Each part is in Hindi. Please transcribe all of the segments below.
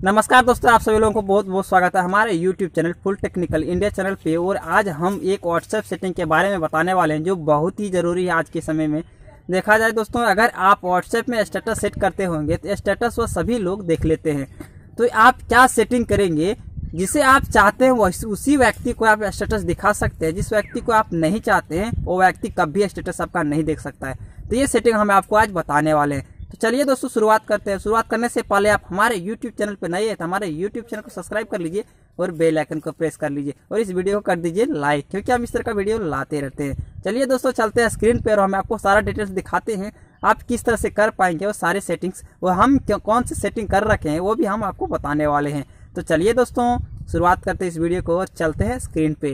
नमस्कार दोस्तों, आप सभी लोगों को बहुत बहुत स्वागत है हमारे YouTube channel full technical India channel पे। और आज हम एक व्हाट्सएप सेटिंग के बारे में बताने वाले हैं जो बहुत ही ज़रूरी है आज के समय में। देखा जाए दोस्तों, अगर आप व्हाट्सएप में स्टेटस सेट करते होंगे तो स्टेटस वो सभी लोग देख लेते हैं। तो आप क्या सेटिंग करेंगे जिसे आप चाहते हैं उसी व्यक्ति को आप स्टेटस दिखा सकते हैं। जिस व्यक्ति को आप नहीं चाहते हैं वो व्यक्ति कभी स्टेटस आपका नहीं देख सकता है। तो ये सेटिंग हम आपको आज बताने वाले हैं। तो चलिए दोस्तों शुरुआत करते हैं। शुरुआत करने से पहले आप हमारे YouTube चैनल पर नए हैं तो हमारे YouTube चैनल को सब्सक्राइब कर लीजिए और बेल आइकन को प्रेस कर लीजिए और इस वीडियो को कर दीजिए लाइक, क्योंकि हम इस तरह का वीडियो लाते रहते हैं। चलिए दोस्तों चलते हैं स्क्रीन पर और हम आपको सारा डिटेल्स दिखाते हैं आप किस तरह से कर पाएंगे और सारे सेटिंग्स वो हम कौन से सेटिंग कर रखे हैं वो भी हम आपको बताने वाले हैं। तो चलिए दोस्तों शुरुआत करते हैं इस वीडियो को और चलते हैं स्क्रीन पे।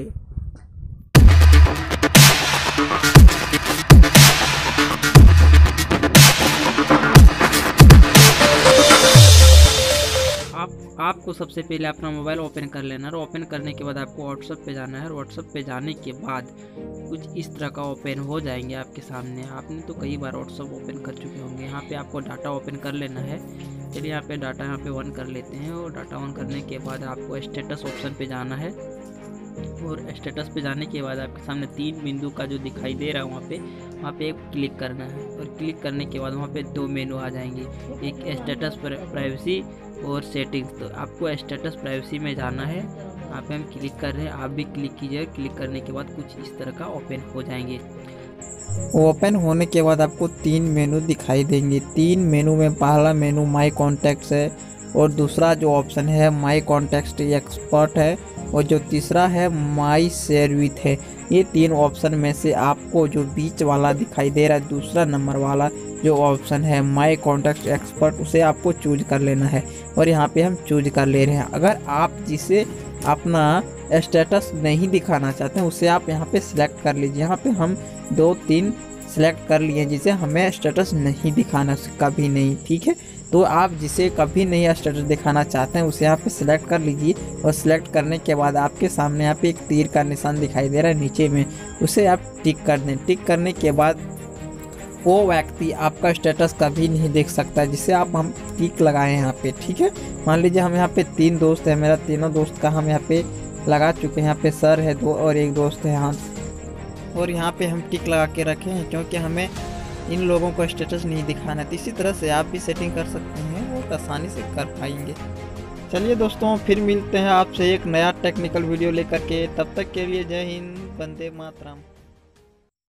आपको सबसे पहले अपना मोबाइल ओपन कर लेना है और ओपन करने के बाद आपको व्हाट्सएप पे जाना है और व्हाट्सएप पे जाने के बाद कुछ इस तरह का ओपन हो जाएंगे आपके सामने। आपने तो कई बार व्हाट्सएप ओपन कर चुके होंगे। यहाँ पे आपको डाटा ओपन कर लेना है। चलिए यहाँ पे डाटा यहाँ पे ऑन कर लेते हैं और डाटा ऑन करने के बाद आपको स्टेटस ऑप्शन पे जाना है और स्टेटस पे जाने के बाद आपके सामने 3 बिंदु का जो दिखाई दे रहा है वहाँ पे एक क्लिक करना है और क्लिक करने के बाद वहाँ पे 2 मेनू आ जाएंगे, एक स्टेटस प्राइवेसी और सेटिंग्स। तो आपको स्टेटस प्राइवेसी में जाना है। यहाँ पे हम क्लिक कर रहे हैं, आप भी क्लिक कीजिए। क्लिक करने के बाद कुछ इस तरह का ओपन हो जाएंगे। ओपन होने के बाद आपको 3 मेनू दिखाई देंगे। 3 मेनू में पहला मेनू माई कॉन्टैक्ट्स है और दूसरा जो ऑप्शन है माई कॉन्टैक्ट्स एक्सपर्ट है और जो तीसरा है माई शेयर विथ है। ये 3 ऑप्शन में से आपको जो बीच वाला दिखाई दे रहा है दूसरा नंबर वाला जो ऑप्शन है माई कॉन्टैक्ट एक्सपर्ट, उसे आपको चूज कर लेना है और यहाँ पे हम चूज कर ले रहे हैं। अगर आप जिसे अपना स्टेटस नहीं दिखाना चाहते हैं उसे आप यहाँ पे सिलेक्ट कर लीजिए। यहाँ पे हम 2-3 सिलेक्ट कर लिए जिसे हमें स्टेटस नहीं दिखाना कभी नहीं, ठीक है। तो आप जिसे कभी नहीं स्टेटस दिखाना चाहते हैं उसे यहाँ पे सिलेक्ट कर लीजिए और सिलेक्ट करने के बाद आपके सामने यहाँ पे एक तीर का निशान दिखाई दे रहा है नीचे में, उसे आप टिक कर दें। टिक करने के बाद वो व्यक्ति आपका स्टेटस कभी नहीं देख सकता जिसे हम टिक लगाए यहाँ पे, ठीक है। मान लीजिए हम यहाँ पे 3 दोस्त हैं, मेरा तीनों दोस्त का हम यहाँ पे लगा चुके हैं। यहाँ पे सर है 2 और एक दोस्त है हाथ, और यहाँ पे हम टिक लगा के रखे हैं क्योंकि हमें इन लोगों को स्टेटस नहीं दिखाना है। तो इसी तरह से आप भी सेटिंग कर सकते हैं, बहुत आसानी से कर पाएंगे। चलिए दोस्तों फिर मिलते हैं आपसे एक नया टेक्निकल वीडियो लेकर के। तब तक के लिए जय हिंद, वंदे मातरम।